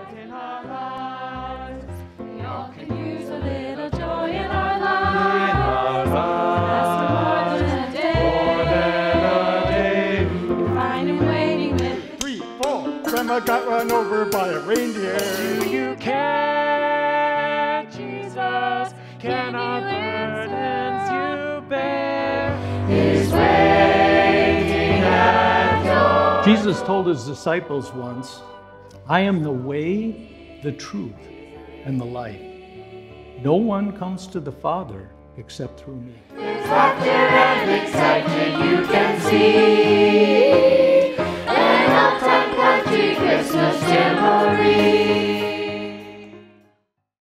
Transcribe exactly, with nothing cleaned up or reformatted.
in our lives. We all can use a little joy in our lives. In our lives. More than a day. More than a day. We find him waiting with three, four. Grandma got run over by a reindeer. Do you care, Jesus? Can our burdens you bear? Is waiting at your. Jesus told his disciples once, I am the way, the truth, and the life. No one comes to the Father except through me. There's laughter and excitement you can see. An old-time country Christmas jamboree.